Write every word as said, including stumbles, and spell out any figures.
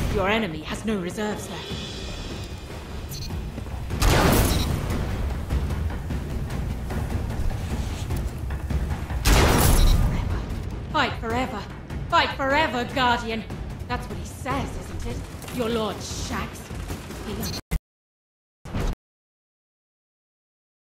Your enemy has no reserves left. Fight forever. Fight forever, Guardian. That's what he says, isn't it? Your Lord Shaxx. He